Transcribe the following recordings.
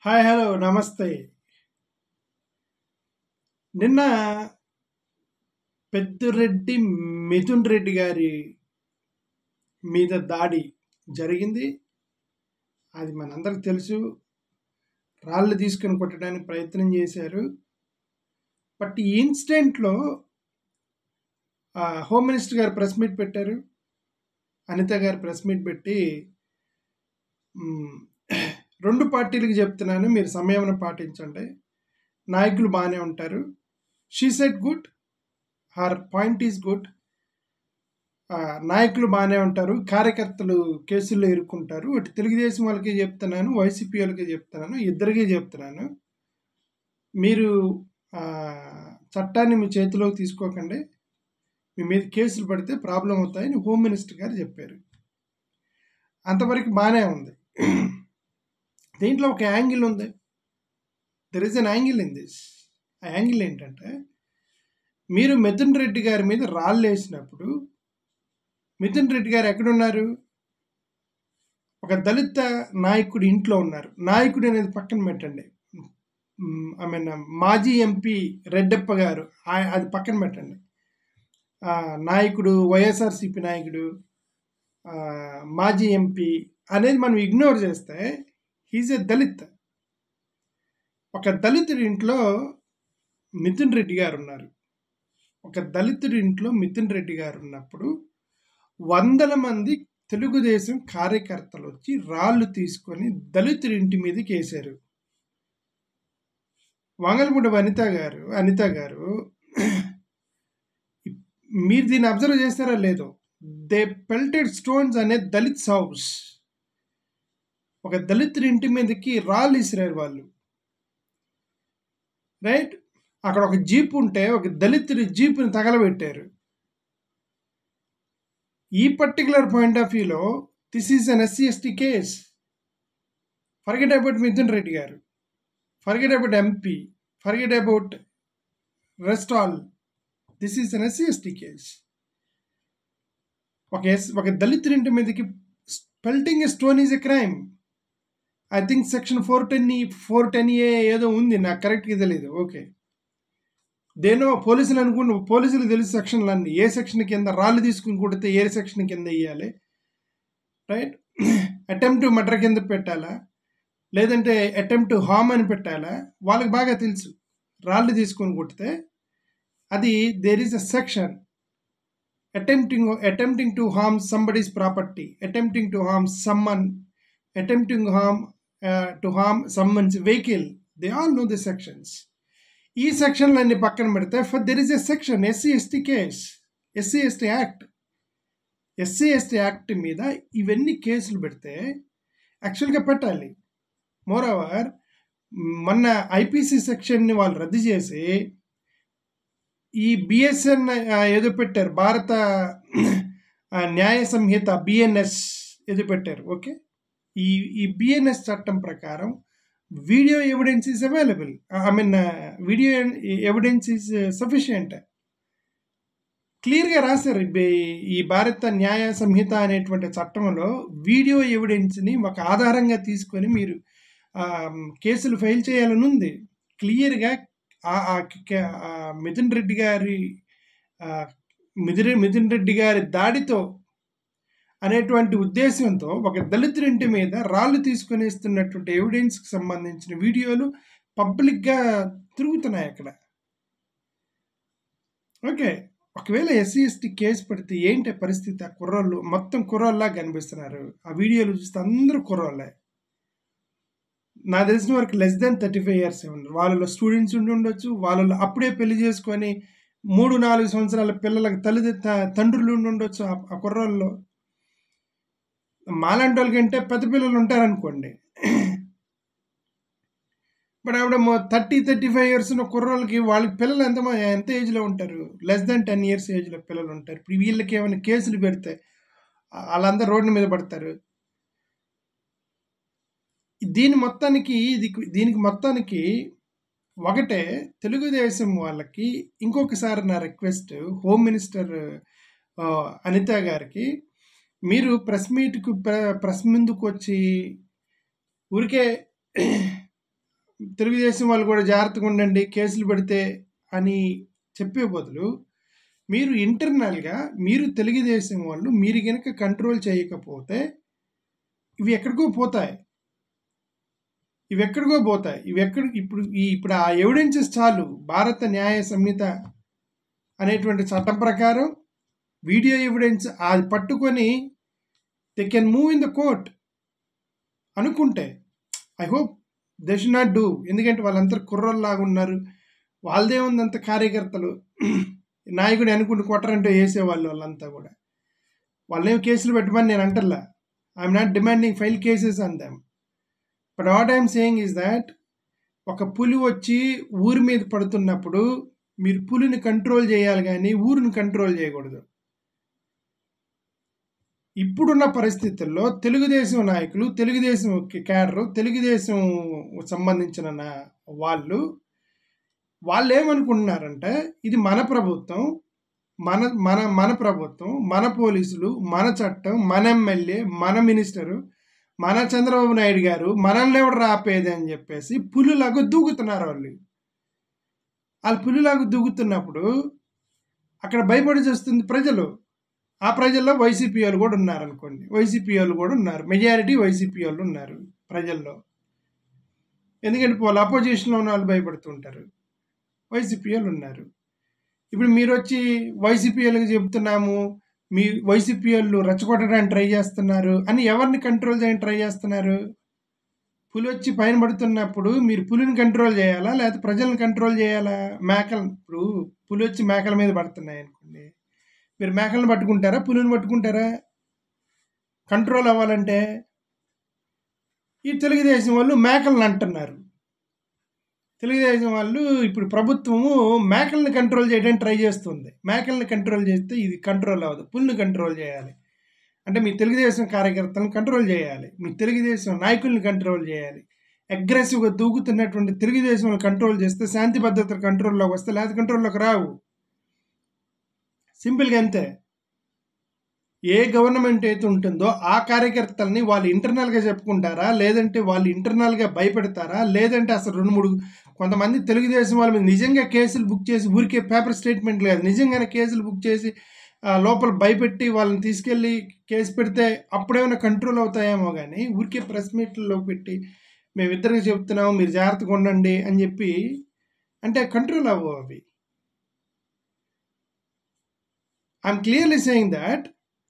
Hi hello నమస్తే. నిన్న పెద్దిరెడ్డి మిథున్ రెడ్డి గారి మీద దాడి జరిగింది. అది మనందరికి తెలుసు. రాళ్ళు తీసుకొని కొట్టడానికి ప్రయత్నం చేశారు. బట్ ఈ ఇన్సిడెంట్లో హోమ్ మినిస్టర్ గారు ప్రెస్ మీట్ పెట్టారు. అనిత గారు ప్రెస్ మీట్ పెట్టి రెండు పార్టీలకు చెప్తున్నాను, మీరు సంయమనం పాటించండి, నాయకులు బాగానే ఉంటారు. She said good, her point is good. నాయకులు బాగానే ఉంటారు, కార్యకర్తలు కేసుల్లో ఇరుక్కుంటారు. అటు తెలుగుదేశం వాళ్ళకి చెప్తున్నాను, వైసీపీ వాళ్ళకి చెప్తున్నాను, ఇద్దరికీ చెప్తున్నాను, మీరు చట్టాన్ని మీ చేతిలోకి తీసుకోకండి, మీ మీద కేసులు పడితే ప్రాబ్లం అవుతాయని హోమ్ మినిస్టర్ గారు చెప్పారు. అంతవరకు బాగానే ఉంది. దీంట్లో ఒక యాంగిల్ ఉంది. There is an angle in this. ఆ యాంగిల్ ఏంటంటే, మీరు మిథున్ రెడ్డి గారి మీద రాళ్ళు వేసినప్పుడు మిథున్ రెడ్డి గారు ఎక్కడున్నారు? ఒక దళిత నాయకుడి ఇంట్లో ఉన్నారు. నాయకుడు అనేది పక్కన పెట్టండి, ఐ మీన్ మాజీ ఎంపీ రెడ్డప్ప గారు, అది పక్కన పెట్టండి. నాయకుడు, వైఎస్ఆర్సీపీ నాయకుడు, మాజీ ఎంపీ అనేది మనం ఇగ్నోర్ చేస్తే, హీజ్ ఎ దళిత్. ఒక దళితుడి ఇంట్లో మిథున్ రెడ్డి గారు ఉన్నారు. ఒక దళితుడి ఇంట్లో మిథున్ రెడ్డి గారు ఉన్నప్పుడు 100 మంది తెలుగుదేశం కార్యకర్తలు వచ్చి రాళ్ళు తీసుకొని దళితుడి ఇంటి మీదకి వేశారు. వంగలపూడి అనిత గారు మీరు దీన్ని అబ్జర్వ్ చేస్తారా లేదో, దే పెల్టెడ్ స్టోన్స్ అనే దళిత్ హౌస్. ఒక దళితుడి ఇంటి మీదకి రాళ్ళు ఇసిరారు వాళ్ళు, రైట్? అక్కడ ఒక జీప్ ఉంటే ఒక దళితుడి జీపుని తగలబెట్టారు. ఈ పర్టికులర్ పాయింట్ ఆఫ్ వ్యూలో this is an SC/ST case. Forget about Mithun Reddy గారు, forget about MP, forget about rest all. This is an SC/ST case. ఒక దళితుడి ఇంటి మీదకి pelting a stone is a crime. I think section 410A ఏదో ఉంది, నాకు కరెక్ట్గా తెలియదు. ఓకే, దేనో పోలీసులు అనుకుంటూ, పోలీసులకు తెలుసు సెక్షన్లన్నీ, ఏ సెక్షన్ కింద రాళ్ళు తీసుకుని కొడితే ఏ సెక్షన్ కింద వేయాలి, రైట్? అటెంప్ట్ టు మర్డర్ కింద పెట్టాలా, లేదంటే అటెంప్ట్ టు హార్మ్ అని పెట్టాలా, వాళ్ళకి బాగా తెలుసు. రాళ్ళు తీసుకొని కొడితే అది there is a section, attempting to harm somebody's property, attempting to harm someone, attempting to harm someone's vehicle. They all know the sections. ఈ సెక్షన్లన్నీ పక్కన పెడితే there is a section SC/ST case, SC/ST act. SC/ST act మీద ఇవన్నీ కేసులు పెడితే యాక్చువల్గా పెట్టాలి. మోరోవర్, మొన్న IPC సెక్షన్ని వాళ్ళు రద్దు చేసి ఈ BSN ఏదో పెట్టారు, భారత న్యాయ సంహిత BNS ఏదో పెట్టారు. ఓకే, ఈ BNS చట్టం ప్రకారం video evidence is available. Video evidence is sufficient. క్లియర్గా రాశారు. ఈ భారత న్యాయ సంహిత అనేటువంటి చట్టంలో వీడియో ఎవిడెన్స్ని ఒక ఆధారంగా తీసుకొని మీరు కేసులు ఫైల్ చేయాలని ఉంది. క్లియర్గా మిథున్ రెడ్డి గారి దాడితో అనేటువంటి ఉద్దేశంతో ఒక దళితుడింటి మీద రాళ్ళు తీసుకొని ఇస్తున్నటువంటి ఎవిడెన్స్కి సంబంధించిన వీడియోలు పబ్లిక్గా తిరుగుతున్నాయి అక్కడ. ఓకే, ఒకవేళ SC/ST కేసు పడితే ఏంటి పరిస్థితి? ఆ కుర్రోళ్ళు మొత్తం కుర్రోళ్ళలా కనిపిస్తున్నారు. ఆ వీడియోలు చూస్తే అందరూ కుర్రోళ్ళే. నాకు తెలిసిన వరకు లెస్ దెన్ 35 years ఉన్నారు. వాళ్ళలో స్టూడెంట్స్ ఉండి ఉండొచ్చు, వాళ్ళలో అప్పుడే పెళ్లి చేసుకొని 3-4 సంవత్సరాల పిల్లలకు తండ్రులు ఉండి ఉండొచ్చు. ఆ కుర్రోళ్ళలో మాలాంటి వాళ్ళకంటే పెద్ద పిల్లలు ఉంటారనుకోండి. బట్ ఆవిడ 30-35 years ఉన్న కుర్రోళ్ళకి, వాళ్ళకి పిల్లలు ఎంత ఏజ్లో ఉంటారు? లెస్ దాన్ 10 years ఏజ్లో పిల్లలు ఉంటారు. ఇప్పుడు వీళ్ళకి ఏమైనా కేసులు పెడితే వాళ్ళందరూ రోడ్డు మీద పడతారు. దీనికి మొత్తానికి ఒకటే, తెలుగుదేశం వాళ్ళకి ఇంకొకసారి నా రిక్వెస్ట్, హోమ్ మినిస్టర్ అనిత గారికి, మీరు ప్రెస్ ముందుకు వచ్చి ఊరికే తెలుగుదేశం వాళ్ళు కూడా జాగ్రత్తగా ఉండండి కేసులు పెడితే అని చెప్పే బదులు మీరు ఇంటర్నల్గా మీరు తెలుగుదేశం వాళ్ళు మీరు కనుక కంట్రోల్ చేయకపోతే ఇవి ఎక్కడికో పోతాయి. ఇప్పుడు ఆ ఎవిడెన్సెస్ చాలు. భారత న్యాయ సంహిత అనేటువంటి చట్టం ప్రకారం వీడియో ఎవిడెన్స్ అది పట్టుకొని they can move in the court అనుకుంటే. I hope they should not do. ఎందుకంటే వాళ్ళంతా కుర్రల్లాగా ఉన్నారు. వాళ్ళదే ఉందంత కార్యకర్తలు నాయకుడు అనుకుంటూ కొట్టరంటే వేసేవాళ్ళు వాళ్ళంతా కూడా. వాళ్ళేం కేసులు పెట్టమని నేను అంటల్లా. I'm not demanding file cases on them. But what I'm saying is that ఒక పులి వచ్చి ఊరి మీద పడుతున్నప్పుడు మీరు పులిని కంట్రోల్ చేయాలి కానీ ఊరిని కంట్రోల్ చేయకూడదు. ఇప్పుడున్న పరిస్థితుల్లో తెలుగుదేశం నాయకులు, తెలుగుదేశం క్యాడరు, తెలుగుదేశం సంబంధించిన వాళ్ళు ఏమనుకుంటున్నారంటే ఇది మన ప్రభుత్వం, మన ప్రభుత్వం, మన పోలీసులు, మన చట్టం, మన ఎమ్మెల్యే, మన మినిస్టరు, మన చంద్రబాబు నాయుడు గారు, మనల్ని ఎవడు ఆపేది అని చెప్పేసి పులిలాగా దూకుతున్నారు వాళ్ళు పులిలాగా దూకుతున్నప్పుడు అక్కడ భయపడి చేస్తుంది ప్రజలు. ఆ ప్రజల్లో వైసీపీ వాళ్ళు కూడా ఉన్నారనుకోండి. మెజారిటీ వైసీపీ వాళ్ళు ఉన్నారు ప్రజల్లో. ఎందుకంటే వాళ్ళు అపోజిషన్లో ఉన్న వాళ్ళు భయపడుతుంటారు. వైసీపీ వాళ్ళు ఉన్నారు. ఇప్పుడు మీరు వచ్చి వైసీపీ వాళ్ళకి చెప్తున్నాము, మీ వైసీపీ వాళ్ళు రెచ్చగొట్టడానికి ట్రై చేస్తున్నారు అని ఎవరిని కంట్రోల్ చేయడానికి ట్రై చేస్తున్నారు? పులి వచ్చి పైన పడుతున్నప్పుడు మీరు పులిని కంట్రోల్ చేయాలా లేకపోతే ప్రజలను కంట్రోల్ చేయాలా? ఇప్పుడు పులి వచ్చి మేకల మీద పడుతున్నాయి అనుకోండి, మీరు మేకలను పట్టుకుంటారా పులిని పట్టుకుంటారా? కంట్రోల్ అవ్వాలంటే ఈ తెలుగుదేశం వాళ్ళు మేకలను అంటున్నారు. తెలుగుదేశం వాళ్ళు ఇప్పుడు ప్రభుత్వము మేకల్ని కంట్రోల్ చేయడానికి ట్రై చేస్తుంది. మేకల్ని కంట్రోల్ చేస్తే ఇది కంట్రోల్ అవ్వదు, పులిని కంట్రోల్ చేయాలి. అంటే మీ తెలుగుదేశం కార్యకర్తలను కంట్రోల్ చేయాలి, మీ తెలుగుదేశం నాయకుల్ని కంట్రోల్ చేయాలి. అగ్రెసివ్గా దూకుతున్నటువంటి తెలుగుదేశం కంట్రోల్ చేస్తే శాంతి భద్రతల కంట్రోల్లోకి వస్తే, లేకపోతే కంట్రోల్లోకి రావు. సింపుల్గా అంతే. ఏ గవర్నమెంట్ అయితే ఉంటుందో ఆ కార్యకర్తల్ని వాళ్ళు ఇంటర్నల్గా చెప్పుకుంటారా, లేదంటే వాళ్ళు ఇంటర్నల్గా భయపెడతారా, లేదంటే అసలు 2-3 కొంతమంది తెలుగుదేశం వాళ్ళ మీద నిజంగా కేసులు బుక్ చేసి, ఊరికే పేపర్ స్టేట్మెంట్ లేదు, నిజంగానే కేసులు బుక్ చేసి లోపల భయపెట్టి వాళ్ళని తీసుకెళ్ళి కేసు పెడితే అప్పుడేమైనా కంట్రోల్ అవుతాయేమో కానీ ఊరికే ప్రెస్ మీట్లలో పెట్టి మేమిద్దరికి చెప్తున్నాము మీరు జాగ్రత్తగా ఉండండి అని చెప్పి అంటే కంట్రోల్ అవ్వవు అవి. ఐఎమ్ క్లియర్లీ సేయింగ్ దాట్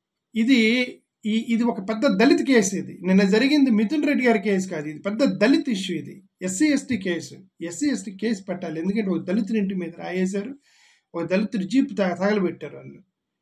ఇది ఒక పెద్ద దళిత కేసు. ఇది నిన్న జరిగింది మిథున్ రెడ్డి గారి కేసు కాదు, ఇది పెద్ద దళిత్ ఇష్యూ. ఇది ఎస్సీ ఎస్టీ కేసు పెట్టాలి. ఎందుకంటే ఒక దళితుడి ఇంటి మీద రాయేశారు, ఒక దళితుడి జీప్ తగలబెట్టారు వాళ్ళు.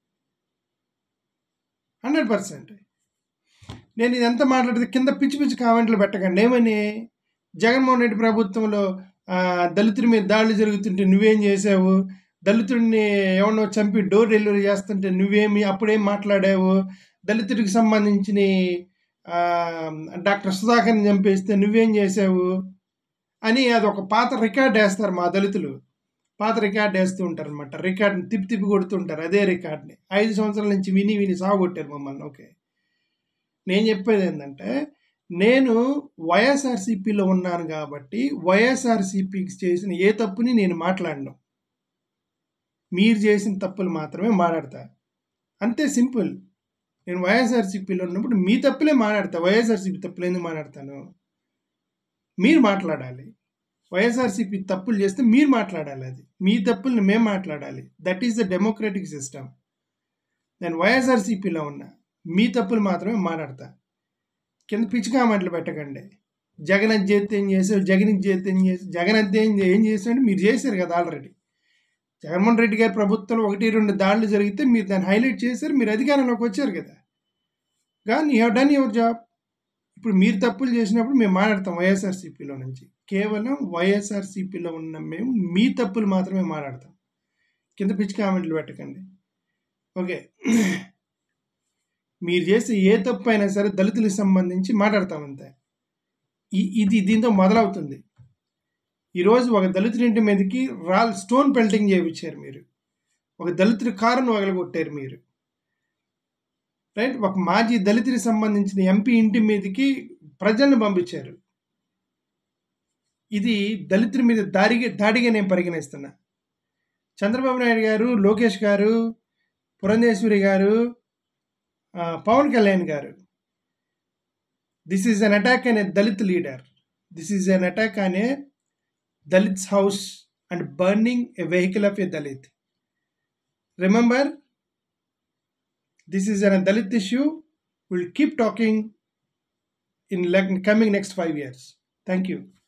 100%. నేను ఇదంతా మాట్లాడితే కింద పిచ్చి కామెంట్లు పెట్టకండి. ఏమని జగన్మోహన్ రెడ్డి ప్రభుత్వంలో దళితుడి మీద దాడులు జరుగుతుంటే నువ్వేం చేసావు, దళితుడిని ఎవరినో చంపి డోర్ డెలివరీ చేస్తుంటే అప్పుడేం మాట్లాడావు, దళితుడికి సంబంధించిన డాక్టర్ సుధాకర్ని చంపేస్తే నువ్వేం చేసావు అని అదొక పాత రికార్డ్ వేస్తారు. మా దళితులు పాత రికార్డ్ వేస్తూ ఉంటారు అనమాట. రికార్డ్ని తిప్పి కొడుతుంటారు. అదే రికార్డ్ని 5 సంవత్సరాల నుంచి విని సాగొట్టారు మమ్మల్ని. ఓకే, నేను చెప్పేది ఏంటంటే నేను వైఎస్ఆర్సీపీలో ఉన్నాను కాబట్టి వైఎస్ఆర్సీపీకి చేసిన ఏ తప్పుని నేను మాట్లాడను, మీరు చేసిన తప్పులు మాత్రమే మాట్లాడతా. అంతే సింపుల్. నేను వైఎస్ఆర్సీపీలో ఉన్నప్పుడు మీ తప్పులే మాట్లాడతా, వైఎస్ఆర్సీపీ తప్పులు ఎందుకు మాట్లాడతాను? మీరు మాట్లాడాలి. వైఎస్ఆర్సీపీ తప్పులు చేస్తే మీరు మాట్లాడాలి, అది మీ తప్పుల్ని మేము మాట్లాడాలి. That is the democratic system. నేను వైఎస్ఆర్సీపీలో ఉన్నా, మీ తప్పులు మాత్రమే మాట్లాడతా. కింద పిచ్చి కామెంట్లు పెట్టకండి. జగన్ అది చేస్తే ఏం చేశారు, జగన్ ఇది చేస్తే ఏం చేశారు, జగన్ అంతే ఏం చేశారంటే మీరు చేశారు కదా ఆల్రెడీ. జగన్మోహన్ రెడ్డి గారి ప్రభుత్వంలో 1-2 దాడులు జరిగితే మీరు దాన్ని హైలైట్ చేశారు, మీరు అధికారంలోకి వచ్చారు కదా. కానీ you have done your job. ఇప్పుడు మీరు తప్పులు చేసినప్పుడు మేము మాట్లాడతాం వైఎస్ఆర్సీపీలో నుంచి. కేవలం వైఎస్ఆర్సీపీలో ఉన్న మేము మీ తప్పులు మాత్రమే మాట్లాడతాం. కింద పిచ్చి కామెంట్లు పెట్టకండి. ఓకే, మీరు చేసే ఏ తప్పు అయినా సరే దళితులకు సంబంధించి మాట్లాడతామంతే. ఇది దీంతో మొదలవుతుంది. ఈరోజు ఒక దళితుడింటి మీదకి స్టోన్ పెల్టింగ్ చేయించారు మీరు, ఒక దళితుడి కారును వగలగొట్టారు మీరు, రైట్. ఒక మాజీ దళితుడికి సంబంధించిన ఎంపీ ఇంటి మీదకి ప్రజలను పంపించారు. ఇది దళితుల మీద దాడిగా నేను పరిగణిస్తున్నా. చంద్రబాబు నాయుడు గారు, లోకేష్ గారు, పురంధేశ్వరి గారు, పవన్ కళ్యాణ్ గారు, this is an attack on a Dalit leader. This is an attack on a Dalit's house and burning a vehicle of a Dalit. Remember, this is a Dalit issue. We'll keep talking in coming next 5 years. Thank you.